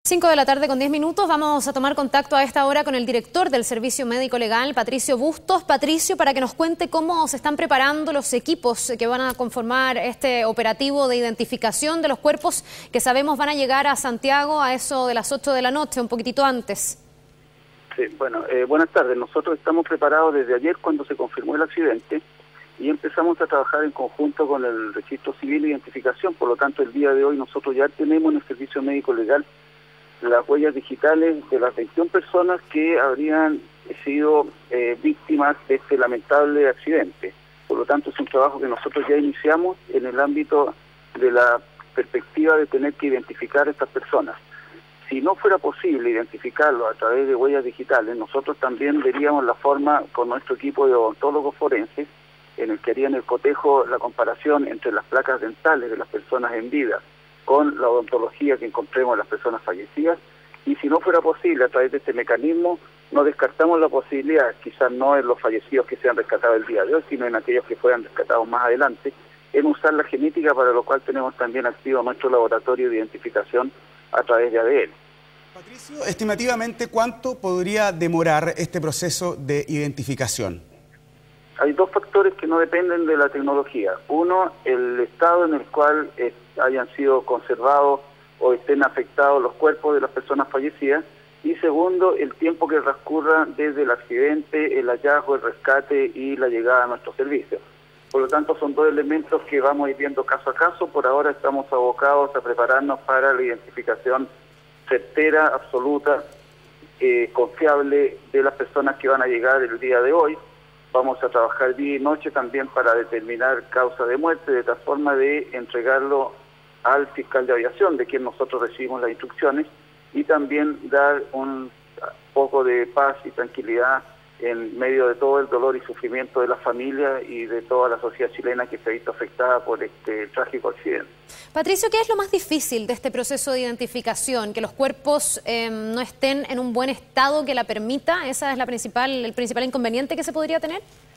5 de la tarde con 10 minutos. Vamos a tomar contacto a esta hora con el director del Servicio Médico Legal, Patricio Bustos. Patricio, para que nos cuente cómo se están preparando los equipos que van a conformar este operativo de identificación de los cuerpos que sabemos van a llegar a Santiago a eso de las 8 de la noche, un poquitito antes. Sí, bueno, buenas tardes. Nosotros estamos preparados desde ayer cuando se confirmó el accidente y empezamos a trabajar en conjunto con el Registro Civil de Identificación. Por lo tanto, el día de hoy nosotros ya tenemos en el Servicio Médico Legal las huellas digitales de las 21 personas que habrían sido víctimas de este lamentable accidente. Por lo tanto, es un trabajo que nosotros ya iniciamos en el ámbito de la perspectiva de tener que identificar a estas personas. Si no fuera posible identificarlo a través de huellas digitales, nosotros también veríamos la forma con nuestro equipo de odontólogos forenses, en el que harían el cotejo, la comparación entre las placas dentales de las personas en vida con la odontología que encontremos en las personas fallecidas, y si no fuera posible a través de este mecanismo, no descartamos la posibilidad, quizás no en los fallecidos que sean rescatados el día de hoy, sino en aquellos que fueran rescatados más adelante, en usar la genética, para lo cual tenemos también activo nuestro laboratorio de identificación a través de ADN. Patricio, estimativamente, ¿cuánto podría demorar este proceso de identificación? Hay dos factores que no dependen de la tecnología. Uno, el estado en el cual hayan sido conservados o estén afectados los cuerpos de las personas fallecidas. Y segundo, el tiempo que transcurra desde el accidente, el hallazgo, el rescate y la llegada a nuestro servicio. Por lo tanto, son dos elementos que vamos a ir viendo caso a caso. Por ahora estamos abocados a prepararnos para la identificación certera, absoluta, confiable de las personas que van a llegar el día de hoy. Vamos a trabajar día y noche también para determinar causa de muerte, de tal forma de entregarlo al fiscal de aviación, de quien nosotros recibimos las instrucciones, y también dar un poco de paz y tranquilidad en medio de todo el dolor y sufrimiento de la familia y de toda la sociedad chilena que se ha visto afectada por este trágico accidente. Patricio, ¿qué es lo más difícil de este proceso de identificación? ¿Que los cuerpos no estén en un buen estado que la permita? ¿Esa es el principal inconveniente que se podría tener?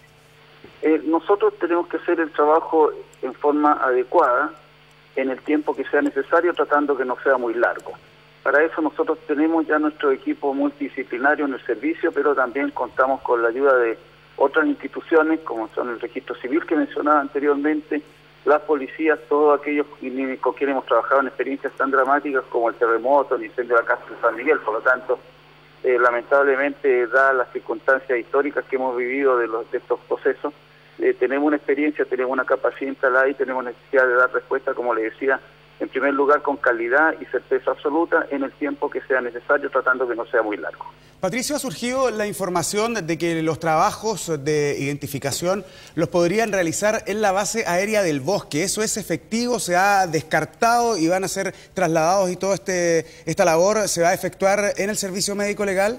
Nosotros tenemos que hacer el trabajo en forma adecuada, en el tiempo que sea necesario, tratando que no sea muy largo. Para eso nosotros tenemos ya nuestro equipo multidisciplinario en el servicio, pero también contamos con la ayuda de otras instituciones, como son el Registro Civil que mencionaba anteriormente, las policías, todos aquellos con quienes hemos trabajado en experiencias tan dramáticas como el terremoto, el incendio de la casa de San Miguel. Por lo tanto, lamentablemente, dadas las circunstancias históricas que hemos vivido de estos procesos, tenemos una experiencia, tenemos una capacidad instalada y tenemos necesidad de dar respuesta, como le decía, en primer lugar con calidad y certeza absoluta en el tiempo que sea necesario, tratando que no sea muy largo. Patricio, ha surgido la información de que los trabajos de identificación los podrían realizar en la base aérea del Bosque. ¿Eso es efectivo? ¿Se ha descartado y van a ser trasladados y toda esta labor se va a efectuar en el Servicio Médico Legal?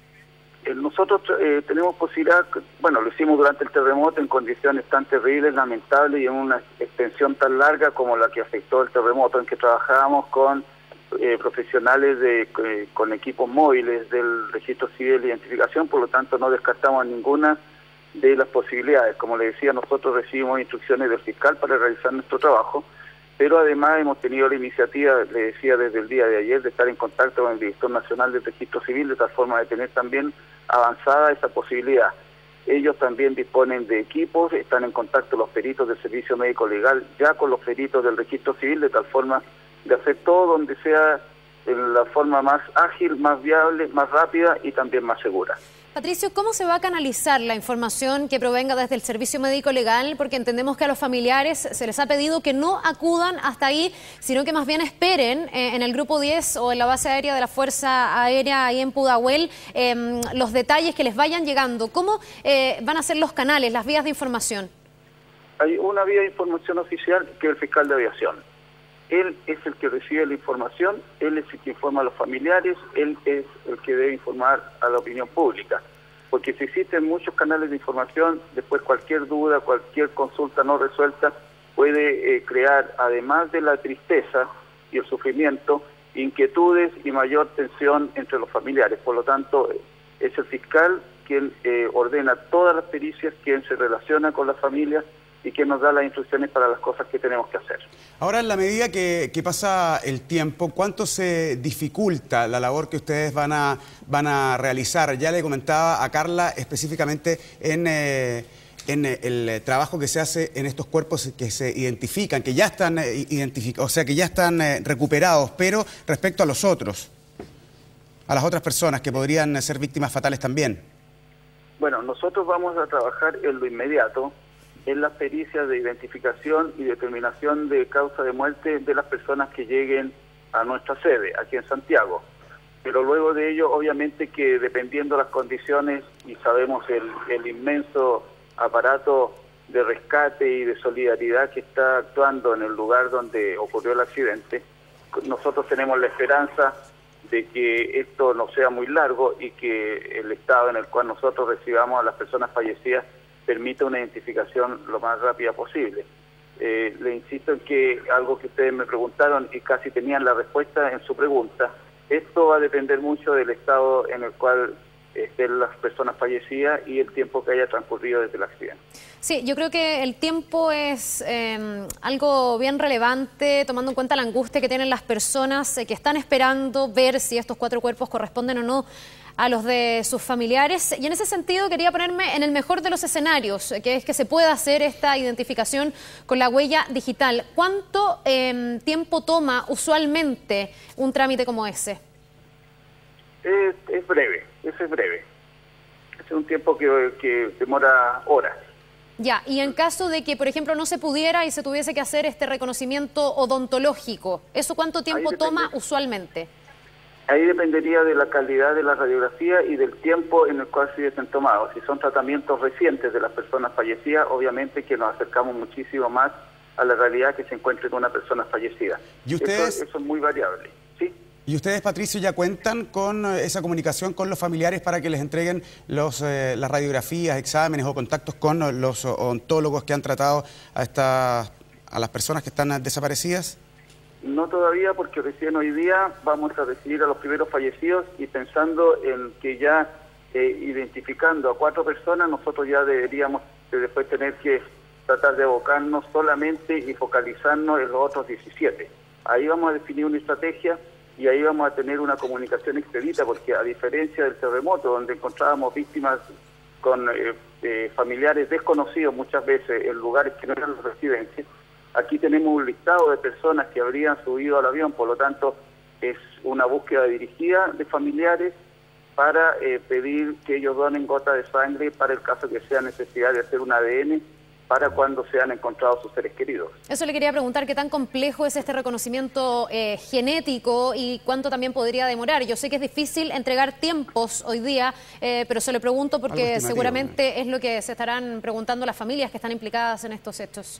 Nosotros tenemos posibilidad, bueno, lo hicimos durante el terremoto en condiciones tan terribles, lamentables y en una extensión tan larga como la que afectó el terremoto, en que trabajábamos con profesionales con equipos móviles del Registro Civil de Identificación. Por lo tanto no descartamos ninguna de las posibilidades. Como le decía, nosotros recibimos instrucciones del fiscal para realizar nuestro trabajo, pero además hemos tenido la iniciativa, le decía desde el día de ayer, de estar en contacto con el Director Nacional del Registro Civil, de tal forma de tener también avanzada esa posibilidad. Ellos también disponen de equipos, están en contacto los peritos del Servicio Médico Legal ya con los peritos del Registro Civil, de tal forma de hacer todo donde sea en la forma más ágil, más viable, más rápida y también más segura. Patricio, ¿cómo se va a canalizar la información que provenga desde el Servicio Médico Legal? Porque entendemos que a los familiares se les ha pedido que no acudan hasta ahí, sino que más bien esperen en el Grupo 10 o en la base aérea de la Fuerza Aérea ahí en Pudahuel los detalles que les vayan llegando. ¿Cómo van a ser los canales, las vías de información? Hay una vía de información oficial que es el fiscal de aviación. Él es el que recibe la información, él es el que informa a los familiares, él es el que debe informar a la opinión pública. Porque si existen muchos canales de información, después cualquier duda, cualquier consulta no resuelta puede crear, además de la tristeza y el sufrimiento, inquietudes y mayor tensión entre los familiares. Por lo tanto, es el fiscal quien ordena todas las pericias, quien se relaciona con las familias, y que nos da las instrucciones para las cosas que tenemos que hacer. Ahora, en la medida que pasa el tiempo, ¿cuánto se dificulta la labor que ustedes van a realizar? Ya le comentaba a Carla específicamente en el trabajo que se hace en estos cuerpos que se identifican, que ya están identificados, o sea, que ya están recuperados, pero respecto a los otros, a las otras personas que podrían ser víctimas fatales también. Bueno, nosotros vamos a trabajar en lo inmediato en las pericias de identificación y determinación de causa de muerte de las personas que lleguen a nuestra sede, aquí en Santiago. Pero luego de ello, obviamente que dependiendo de las condiciones, y sabemos el inmenso aparato de rescate y de solidaridad que está actuando en el lugar donde ocurrió el accidente, nosotros tenemos la esperanza de que esto no sea muy largo y que el estado en el cual nosotros recibamos a las personas fallecidas permita una identificación lo más rápida posible. Le insisto en que algo que ustedes me preguntaron y casi tenían la respuesta en su pregunta, esto va a depender mucho del estado en el cual estén las personas fallecidas y el tiempo que haya transcurrido desde el accidente. Sí, yo creo que el tiempo es algo bien relevante, tomando en cuenta la angustia que tienen las personas que están esperando ver si estos 4 cuerpos corresponden o no a los de sus familiares. Y en ese sentido quería ponerme en el mejor de los escenarios, que es que se pueda hacer esta identificación con la huella digital. ¿Cuánto tiempo toma usualmente un trámite como ese? Es breve, ese es breve. Es un tiempo que demora horas. Ya, y en caso de que, por ejemplo, no se pudiera y se tuviese que hacer este reconocimiento odontológico, ¿eso cuánto tiempo toma usualmente? Ahí dependería de la calidad de la radiografía y del tiempo en el cual se hubiesen tomado. Si son tratamientos recientes de las personas fallecidas, obviamente que nos acercamos muchísimo más a la realidad que se encuentre con una persona fallecida. ¿Y ustedes? Eso es muy variable, ¿sí? ¿Y ustedes, Patricio, ya cuentan con esa comunicación con los familiares para que les entreguen las radiografías, exámenes o contactos con los odontólogos que han tratado a las personas que están desaparecidas? No todavía, porque recién hoy día vamos a recibir a los primeros fallecidos y pensando en que ya identificando a 4 personas, nosotros ya deberíamos después tener que tratar de abocarnos solamente y focalizarnos en los otros 17. Ahí vamos a definir una estrategia y ahí vamos a tener una comunicación expedita, porque a diferencia del terremoto, donde encontrábamos víctimas con familiares desconocidos muchas veces en lugares que no eran los residentes, aquí tenemos un listado de personas que habrían subido al avión, por lo tanto es una búsqueda dirigida de familiares para pedir que ellos donen gotas de sangre para el caso que sea necesidad de hacer un ADN para cuando sean encontrados sus seres queridos. Eso le quería preguntar, ¿qué tan complejo es este reconocimiento genético y cuánto también podría demorar? Yo sé que es difícil entregar tiempos hoy día, pero se lo pregunto porque seguramente es lo que se estarán preguntando las familias que están implicadas en estos hechos.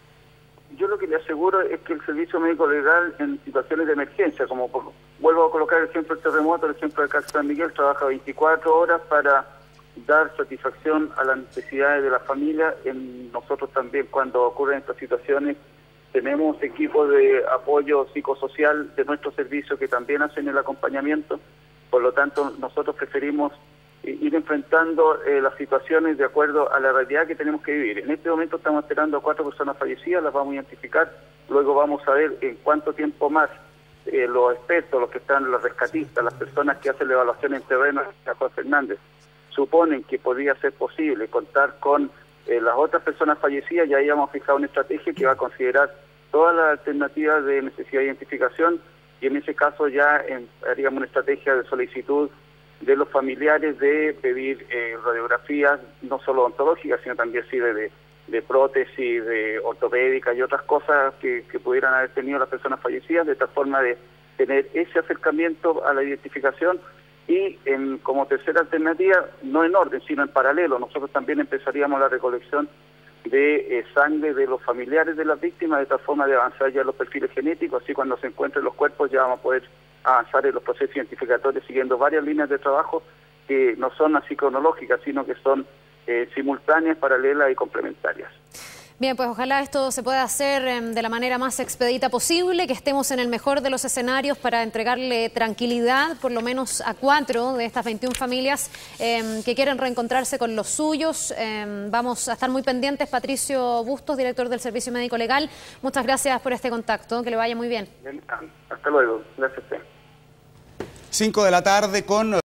Yo lo que le aseguro es que el servicio médico legal en situaciones de emergencia, vuelvo a colocar el ejemplo del terremoto, el ejemplo del caso de San Miguel, trabaja 24 horas para dar satisfacción a las necesidades de la familia. Nosotros también, cuando ocurren estas situaciones, tenemos equipos de apoyo psicosocial de nuestro servicio que también hacen el acompañamiento. Por lo tanto, nosotros preferimos ir enfrentando las situaciones de acuerdo a la realidad que tenemos que vivir. En este momento estamos esperando a 4 personas fallecidas, las vamos a identificar, luego vamos a ver en cuánto tiempo más los expertos, los que están, los rescatistas, las personas que hacen la evaluación en terreno, Juan Fernández, suponen que podría ser posible contar con las otras personas fallecidas. Ya habíamos fijado una estrategia que va a considerar todas las alternativas de necesidad de identificación y en ese caso ya haríamos una estrategia de solicitud de los familiares de pedir radiografías, no solo odontológicas, sino también de prótesis, de ortopédicas y otras cosas que pudieran haber tenido las personas fallecidas, de tal forma de tener ese acercamiento a la identificación. Y como tercera alternativa, no en orden, sino en paralelo, nosotros también empezaríamos la recolección de sangre de los familiares de las víctimas, de tal forma de avanzar ya los perfiles genéticos, así cuando se encuentren los cuerpos ya vamos a poder avanzar en los procesos identificatorios siguiendo varias líneas de trabajo que no son así cronológicas, sino que son simultáneas, paralelas y complementarias. Bien, pues ojalá esto se pueda hacer de la manera más expedita posible, que estemos en el mejor de los escenarios para entregarle tranquilidad, por lo menos a 4 de estas 21 familias que quieren reencontrarse con los suyos. Vamos a estar muy pendientes. Patricio Bustos, director del Servicio Médico Legal, muchas gracias por este contacto, que le vaya muy bien. Hasta luego, gracias a usted. 5 de la tarde con